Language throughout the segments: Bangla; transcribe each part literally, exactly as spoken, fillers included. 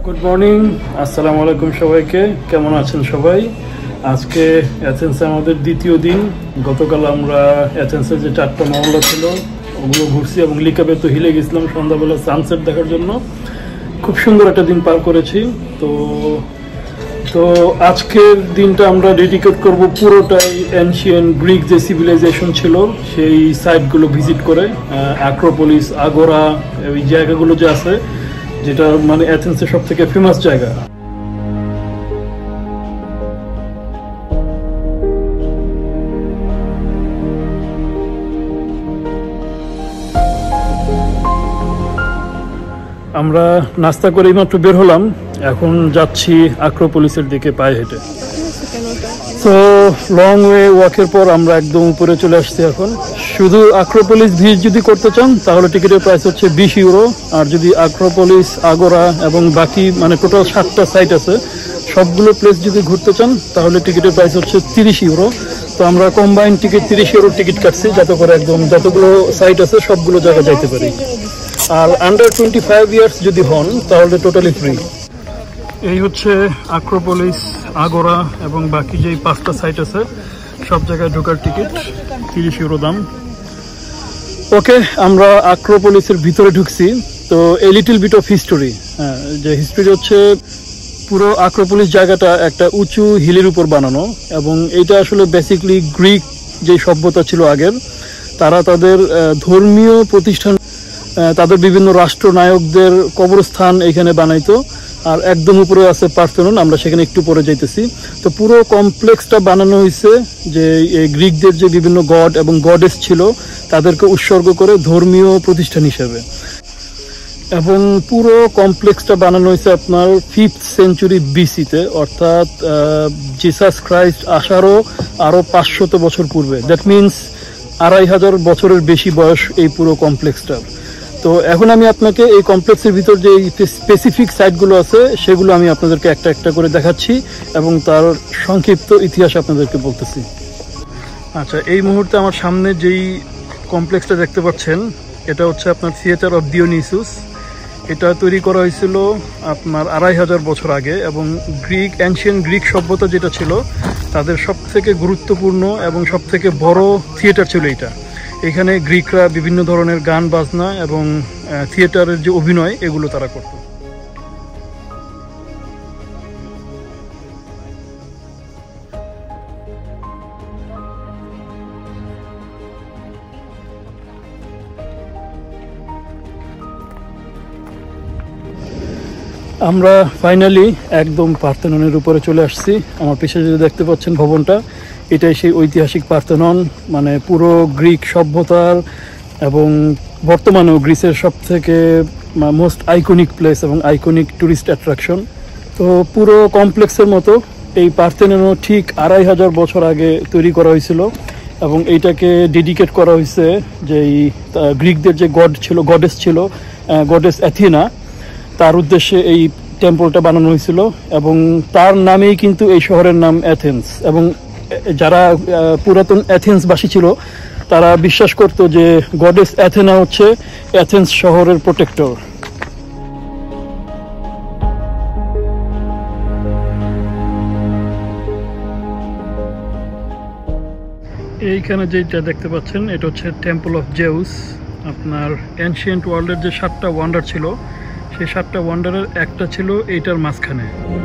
গুড মর্নিং, আসসালামু আলাইকুম সবাইকে। কেমন আছেন সবাই? আজকে অ্যাথেন্সে আমাদের দ্বিতীয় দিন। গতকাল আমরা অ্যাথেন্সের যে চারটা মহল্লা ছিল ওগুলো ঘুরছি এবং লিকাবে তো হিলে গেছিলাম সন্ধ্যাবেলা সানসেট দেখার জন্য। খুব সুন্দর একটা দিন পার করেছি। তো তো আজকের দিনটা আমরা ডেডিকেট করব পুরোটাই এনশিয়েন্ট গ্রিক যে সিভিলাইজেশন ছিল সেই সাইটগুলো ভিজিট করে, অ্যাক্রোপোলিস, আগোরা, ওই জায়গাগুলো যে আছে যেটা মানে অ্যাথেন্সের সব থেকে ফেমাস জায়গা। আমরা নাস্তা করে মাত্র বের হলাম, এখন যাচ্ছি অ্যাক্রোপোলিসের দিকে পায়ে হেঁটে। তো লং ওয়ে ওয়াকের পর আমরা একদম উপরে চলে আসছি। এখন শুধু অ্যাক্রোপোলিস ভিজিট যদি করতে চান তাহলে টিকিটের প্রাইস হচ্ছে বিশ ইউরো, আর যদি অ্যাক্রোপোলিস, আগোরা এবং বাকি মানে টোটাল সাতটা সাইট আছে সবগুলো প্লেস যদি ঘুরতে চান তাহলে টিকিটের প্রাইস হচ্ছে তিরিশ ইউরো। তো আমরা কম্বাইন টিকিট তিরিশ ইউরো টিকিট কাটছি যাতে করে একদম যতগুলো সাইট আছে সবগুলো জায়গায় যাইতে পারি। আর আন্ডার টোয়েন্টি ফাইভ ইয়ার্স যদি হন তাহলে টোটালি ফ্রি। এই হচ্ছে অ্যাক্রোপোলিস, আগোরা এবং বাকি যেই পাঁচটা সাইট আছে সব জায়গায় ঢোকার টিকিট তিরিশ ইউরো দাম। ওকে, আমরা অ্যাক্রোপোলিসের ভিতরে ঢুকছি। তো এই লিটল বিট অফ হিস্টোরি, হ্যাঁ, যে হিস্টোরি হচ্ছে পুরো অ্যাক্রোপোলিস জায়গাটা একটা উঁচু হিলের উপর বানানো, এবং এইটা আসলে বেসিকলি গ্রিক যে সভ্যতা ছিল আগের, তারা তাদের ধর্মীয় প্রতিষ্ঠান, তাদের বিভিন্ন রাষ্ট্রনায়কদের কবরস্থান এখানে বানাইতো। আর একদম উপরে আছে পার্থেনন, আমরা সেখানে একটু পরে যাইতেছি। তো পুরো কমপ্লেক্সটা বানানো হয়েছে যে গ্রিকদের যে বিভিন্ন গড এবং গডেস ছিল তাদেরকে উৎসর্গ করে ধর্মীয় প্রতিষ্ঠান হিসেবে, এবং পুরো কমপ্লেক্সটা বানানো হয়েছে আপনার ফিফথ সেঞ্চুরি বিসিতে, অর্থাৎ জিসাস ক্রাইস্ট আসারও আরও পাঁচশত বছর পূর্বে। দ্যাট মিনস আড়াই হাজার বছরের বেশি বয়স এই পুরো কমপ্লেক্সটার। তো এখন আমি আপনাকে এই কমপ্লেক্সের ভিতর যে স্পেসিফিক সাইটগুলো আছে সেগুলো আমি আপনাদেরকে একটা একটা করে দেখাচ্ছি এবং তার সংক্ষিপ্ত ইতিহাস আপনাদেরকে বলতেছি। আচ্ছা, এই মুহূর্তে আমার সামনে যেই কমপ্লেক্সটা দেখতে পাচ্ছেন এটা হচ্ছে আপনার থিয়েটার অফ ডিওনিসুস। এটা তৈরি করা হয়েছিল আপনার আড়াই হাজার বছর আগে, এবং গ্রিক অ্যানশিয়েন্ট গ্রিক সভ্যতা যেটা ছিল তাদের সব থেকে গুরুত্বপূর্ণ এবং সব থেকে বড় থিয়েটার ছিল এটা। এখানে গ্রিকরা বিভিন্ন ধরনের গান বাজনা এবং থিয়েটারের যে অভিনয় এগুলো তারা করত। আমরা ফাইনালি একদম পার্থেননের উপরে চলে আসছি। আমার পিছনে যে দেখতে পাচ্ছেন ভবনটা, এটাই সেই ঐতিহাসিক পার্থেনন, মানে পুরো গ্রিক সভ্যতার এবং বর্তমানেও গ্রিসের সব থেকে মোস্ট আইকনিক প্লেস এবং আইকনিক ট্যুরিস্ট অ্যাট্রাকশন। তো পুরো কমপ্লেক্সের মতো এই পার্থেননও ঠিক আড়াই হাজার বছর আগে তৈরি করা হয়েছিল, এবং এইটাকে ডেডিকেট করা হয়েছে যে গ্রিকদের যে গড ছিল, গডেস ছিল, গডেস অ্যাথিনা, তার উদ্দেশ্যে এই টেম্পলটা বানানো হয়েছিল, এবং তার নামেই কিন্তু এই শহরের নাম অ্যাথেন্স। এবং যারা পুরাতন অ্যাথেন্সবাসী ছিল তারা বিশ্বাস করত যে গডেস অ্যাথেনা হচ্ছে অ্যাথেন্স শহরের প্রোটেক্টর। এইখানে যেটা দেখতে পাচ্ছেন এটা হচ্ছে টেম্পল অফ জেউস। আপনার এনশিয়েন্ট ওয়ার্ল্ডের যে সাতটা ওয়ান্ডার ছিল সেই সাতটা ওয়ান্ডারের একটা ছিল এইটার মাঝখানে।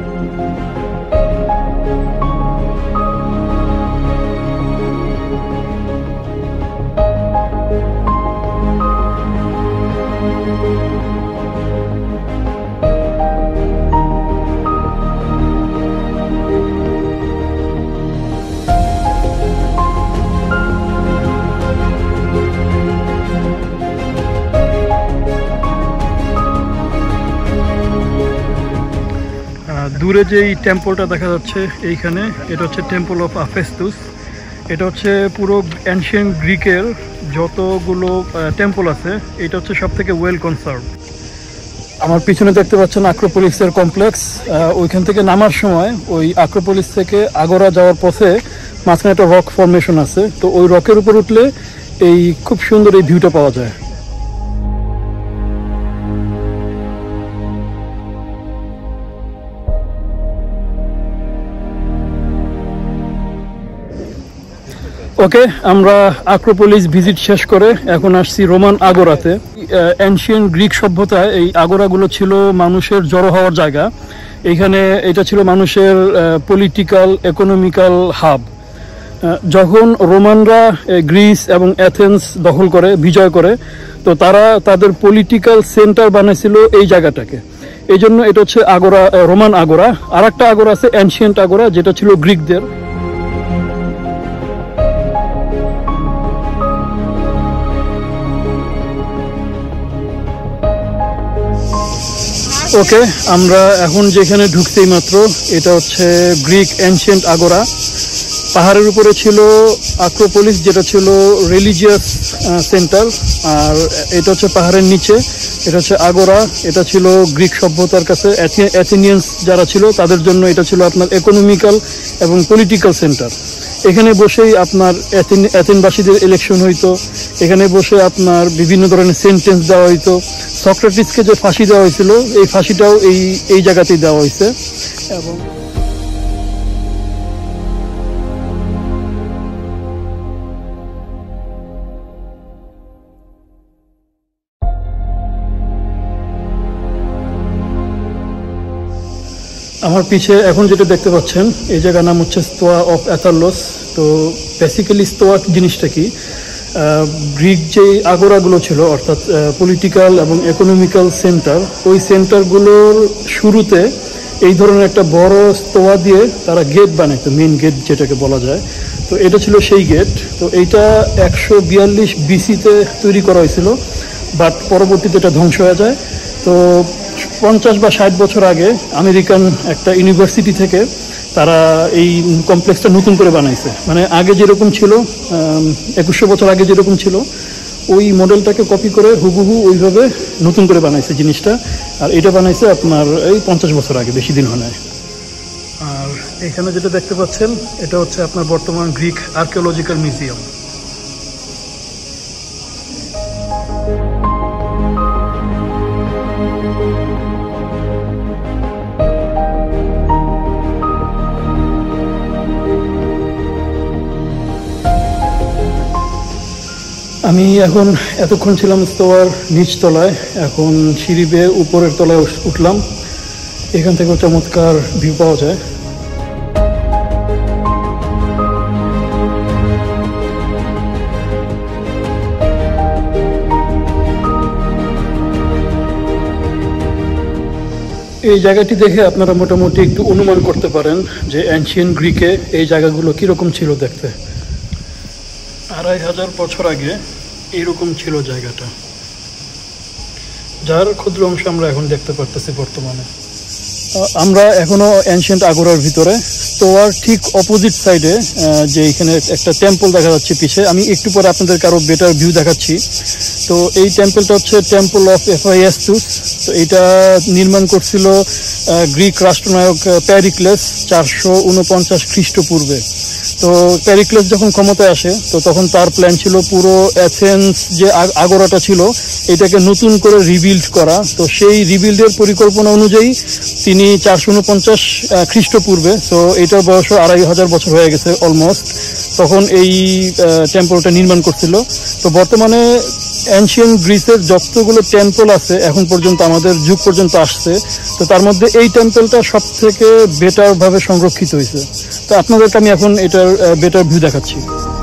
দূরে যেই টেম্পলটা দেখা যাচ্ছে এইখানে, এটা হচ্ছে টেম্পল অফ আফেস্তুস। এটা হচ্ছে পুরো অ্যানশিয়েন্ট গ্রিকের যতগুলো টেম্পল আছে এটা হচ্ছে সব থেকে ওয়েল কনসার্ভ। আমার পিছনে দেখতে পাচ্ছেন অ্যাক্রোপোলিসের কমপ্লেক্স। ওইখান থেকে নামার সময় ওই অ্যাক্রোপোলিস থেকে আগোরা যাওয়ার পথে মাঝখানে একটা রক ফরমেশন আছে, তো ওই রকের উপর উঠলে এই খুব সুন্দর এই ভিউটা পাওয়া যায়। ওকে, আমরা আক্রোপলিস ভিজিট শেষ করে এখন আসছি রোমান আগোরাতে। এনশিয়েন্ট গ্রিক সভ্যতায় এই আগোরাগুলো ছিল মানুষের জড়ো হওয়ার জায়গা। এখানে এটা ছিল মানুষের পলিটিক্যাল ইকোনমিক্যাল হাব। যখন রোমানরা গ্রিস এবং অ্যাথেন্স দখল করে, বিজয় করে, তো তারা তাদের পলিটিক্যাল সেন্টার বানিয়েছিল এই জায়গাটাকে। এই জন্য এটা হচ্ছে আগোরা, রোমান আগোরা। আর একটা আগোরা আছে এনশিয়েন্ট আগোরা, যেটা ছিল গ্রিকদের। ওকে, আমরা এখন যেখানে ঢুকছি মাত্র, এটা হচ্ছে গ্রিক এনশিয়েন্ট আগোরা। পাহাড়ের উপরে ছিল আক্রোপলিস, যেটা ছিল রিলিজিয়াস সেন্টার। আর এটা হচ্ছে পাহাড়ের নিচে, এটা হচ্ছে আগোরা। এটা ছিল গ্রিক সভ্যতার কাছে, অ্যাথেনিয়ান্স যারা ছিল তাদের জন্য এটা ছিল আপনার ইকোনমিক্যাল এবং পলিটিক্যাল সেন্টার। এখানে বসেই আপনার অ্যাথেনবাসীদের ইলেকশন হইতো, এখানে বসে আপনার বিভিন্ন ধরনের সেন্টেন্স দেওয়া হইতো। সক্রেটিসকে যে ফাঁসি দেওয়া হয়েছিল, এই ফাঁসিটাও এই এই জায়গাতেই দেওয়া হয়েছে। এবং আমার পিছে এখন যেটা দেখতে পাচ্ছেন, এই জায়গার নাম হচ্ছে স্তোয়া অফ অ্যাথারলোস। তো বেসিক্যালি স্তোয়া জিনিসটা কি, গ্রিক যে আগোরাগুলো ছিল, অর্থাৎ পলিটিক্যাল এবং ইকোনমিক্যাল সেন্টার, ওই সেন্টারগুলোর শুরুতে এই ধরনের একটা বড় স্তোয়া দিয়ে তারা গেট বানাইতো, মেইন গেট যেটাকে বলা যায়। তো এটা ছিল সেই গেট। তো এইটা একশো বিয়াল্লিশ বিসিতে তৈরি করা হয়েছিল, বাট পরবর্তীতে এটা ধ্বংস হয়ে যায়। তো পঞ্চাশ বা ষাট বছর আগে আমেরিকান একটা ইউনিভার্সিটি থেকে তারা এই কমপ্লেক্সটা নতুন করে বানাইছে। মানে আগে যেরকম ছিল, একুশশো বছর আগে যেরকম ছিল, ওই মডেলটাকে কপি করে হুবহু ওইভাবে নতুন করে বানাইছে জিনিসটা। আর এটা বানাইছে আপনার এই পঞ্চাশ বছর আগে, বেশি দিন হয় নাই। আর এখানে যেটা দেখতে পাচ্ছেন, এটা হচ্ছে আপনার বর্তমান গ্রিক আর্কিওলজিক্যাল মিউজিয়াম। আমি এখন এতক্ষণ ছিলাম স্তোয়ার নিচতলায়, এখন সিঁড়ি বেয়ে উপরের তলায় উঠলাম। এখান থেকে চমৎকার ভিউ পাওয়া যায়। এই জায়গাটি দেখে আপনারা মোটামুটি একটু অনুমান করতে পারেন যে অ্যানশিয়েন্ট গ্রিকে এই জায়গাগুলো কীরকম ছিল দেখতে। আড়াই হাজার বছর আগে এইরকম ছিল জায়গাটা, যার ক্ষুদ্র অংশ আমরা এখন দেখতে পারতেছি বর্তমানে। আমরা এখনো অ্যানশিয়েন্ট আগোরার ভিতরে। স্তোয়ার ঠিক অপোজিট সাইডে যে এখানে একটা টেম্পল দেখা যাচ্ছে পিছে, আমি একটু পরে আপনাদেরকে আরো বেটার ভিউ দেখাচ্ছি। তো এই টেম্পলটা হচ্ছে টেম্পল অফ এফাইয়াস্তুস। তো এটা নির্মাণ করছিল গ্রিক রাষ্ট্রনায়ক প্যারিক্লেস চারশো উনপঞ্চাশ খ্রিস্টপূর্বে। তো প্যারিক্লেস যখন ক্ষমতায় আসে, তো তখন তার প্ল্যান ছিল পুরো অ্যাথেন্স যে আগোরাটা ছিল এটাকে নতুন করে রিবিল্ড করা। তো সেই রিবিল্ডের পরিকল্পনা অনুযায়ী তিনি চারশো উনপঞ্চাশ খ্রিস্টপূর্বে, তো এটার বয়স আড়াই হাজার বছর হয়ে গেছে অলমোস্ট, তখন এই টেম্পলটা নির্মাণ করছিল। তো বর্তমানে অ্যানশিয়েন্ট গ্রিসের যতগুলো টেম্পল আছে এখন পর্যন্ত, আমাদের যুগ পর্যন্ত আসছে, তো তার মধ্যে এই টেম্পলটা সব থেকে বেটার ভাবে সংরক্ষিত হয়েছে। তো আপনাদেরকে আমি এখন এটার বেটার ভিউ দেখাচ্ছি।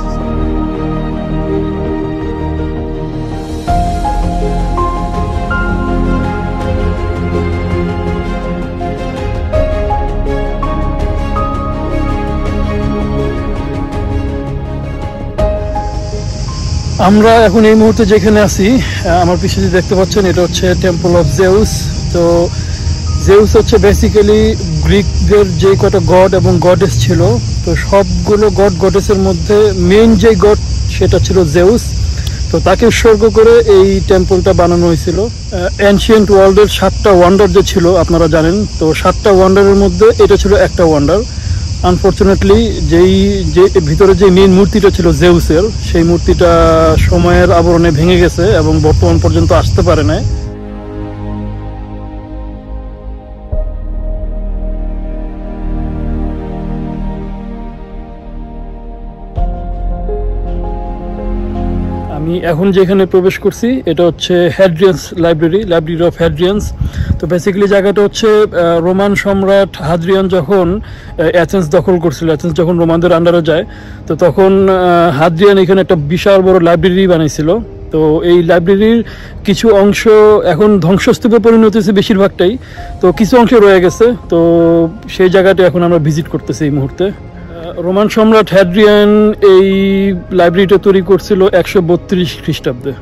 আমরা এখন এই মুহূর্তে যেখানে আছি, আমার পিছনে দেখতে পাচ্ছেন, এটা হচ্ছে টেম্পল অফ জেউস। তো জেউস হচ্ছে বেসিক্যালি গ্রিকদের যে কটা গড এবং গডেস ছিল, তো সবগুলো গড গডেসের মধ্যে মেইন যে গড সেটা ছিল জেউস। তো তাকে উৎসর্গ করে এই টেম্পলটা বানানো হয়েছিল। এনশিয়েন্ট ওয়ার্ল্ডের সাতটা ওয়ান্ডার যে ছিল আপনারা জানেন, তো সাতটা ওয়ান্ডারের মধ্যে এটা ছিল একটা ওয়ান্ডার। আনফর্চুনেটলি যেই যে ভিতরে যে মেইন মূর্তিটা ছিল জেউসের, সেই মূর্তিটা সময়ের আবরণে ভেঙে গেছে এবং বর্তমান পর্যন্ত আসতে পারে না। আমি এখন যেখানে প্রবেশ করছি এটা হচ্ছে Hadrian's library, library of Hadrian's. তো বেসিক্যালি জায়গাটা হচ্ছে রোমান সম্রাট হাদ্রিয়ান যখন অ্যাথেন্স দখল করছিল, অ্যাথেন্স যখন রোমানদের আন্ডারে যায়, তো তখন হাদ্রিয়ান এখানে একটা বিশাল বড় লাইব্রেরি বানাইছিল। তো এই লাইব্রেরির কিছু অংশ এখন ধ্বংসস্তূপে পরিণত হয়েছে বেশিরভাগটাই, তো কিছু অংশ রয়ে গেছে। তো সেই জায়গাটা এখন আমরা ভিজিট করতেছি এই মুহূর্তে। রোমান সম্রাট হ্যাড্রিয়ান এই লাইব্রেরিটা তৈরি করছিল একশো বত্রিশ খ্রিস্টাব্দে।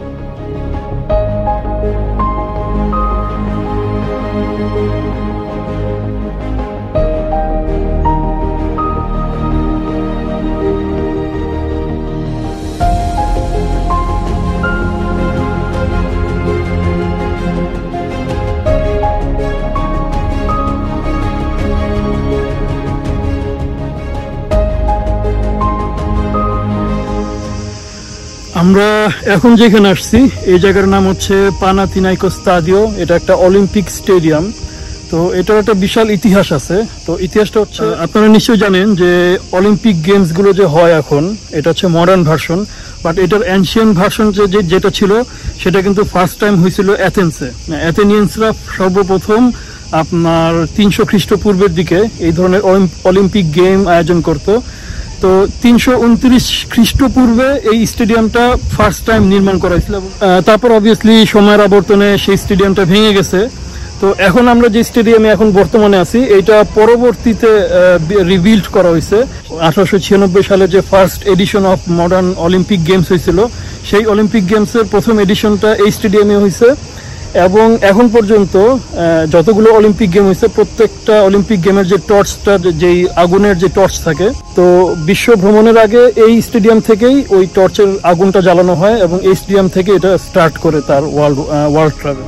আমরা এখন যেখানে আসছি এই জায়গার নাম হচ্ছে পানাথিনাইকোস স্টাডিও। এটা একটা অলিম্পিক স্টেডিয়াম। তো এটার একটা বিশাল ইতিহাস আছে। তো ইতিহাসটা হচ্ছে, আপনারা নিশ্চয়ই জানেন যে অলিম্পিক গেমস গুলো যে হয় এখন, এটা হচ্ছে মডার্ন ভার্সন, বাট এটার অ্যানশিয়েন্ট ভার্সন যে যেটা ছিল সেটা কিন্তু ফার্স্ট টাইম হয়েছিল অ্যাথেন্সে। অ্যাথেনিয়ান্সরা সর্বপ্রথম আপনার তিনশো খ্রিস্টপূর্বের দিকে এই ধরনের অলিম্পিক গেম আয়োজন করতো। তো তিনশো উনত্রিশ খ্রিস্টপূর্বে এই স্টেডিয়ামটা ফার্স্ট টাইম নির্মাণ করা হয়েছিল। তারপর অবভিয়াসলি সময়ের আবর্তনে সেই স্টেডিয়ামটা ভেঙে গেছে। তো এখন আমরা যে স্টেডিয়ামে এখন বর্তমানে আছি এটা পরবর্তীতে রিবিল্ড করা হয়েছে। আঠারোশো ছিয়ানব্বই সালে যে first edition of modern Olympic games হয়েছিল, সেই অলিম্পিক গেমসের প্রথম এডিশনটা এই স্টেডিয়ামে হয়েছে। এবং এখন পর্যন্ত যতগুলো অলিম্পিক গেম হয়েছে প্রত্যেকটা অলিম্পিক গেমের যে টর্চটা, যেই আগুনের যে টর্চ থাকে, তো বিশ্ব ভ্রমণের আগে এই স্টেডিয়াম থেকেই ওই টর্চের আগুনটা জ্বালানো হয় এবং এই স্টেডিয়াম থেকে এটা স্টার্ট করে তার ওয়ার্ল্ড ওয়ার্ল্ড ট্রাভেল।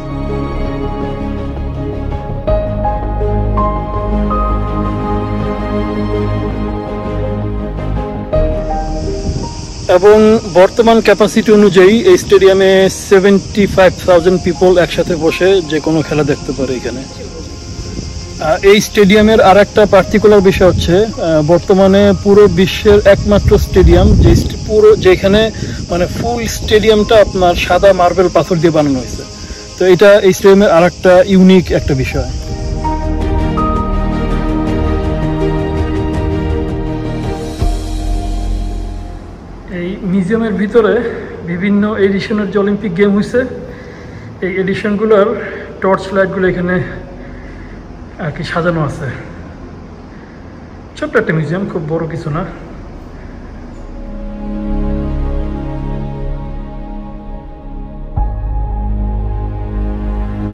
এবং বর্তমান ক্যাপাসিটি অনুযায়ী এই স্টেডিয়ামে সেভেন্টি ফাইভ থাউজেন্ড পিপল একসাথে বসে যে কোনো খেলা দেখতে পারে এখানে। এই স্টেডিয়ামের আর একটা পার্টিকুলার বিষয় হচ্ছে বর্তমানে পুরো বিশ্বের একমাত্র স্টেডিয়াম যে পুরো যেখানে মানে ফুল স্টেডিয়ামটা আপনার সাদা মার্বেল পাথর দিয়ে বানানো হয়েছে। তো এটা এই স্টেডিয়ামের আর একটা ইউনিক একটা বিষয়। এই মিউজিয়ামের ভিতরে বিভিন্ন এডিশনের যে অলিম্পিক গেম হয়েছে এই এডিশনগুলোর টর্চ লাইটগুলো এখানে আর কি সাজানো আছে। ছোট্ট একটা মিউজিয়াম, খুব বড় কিছু না।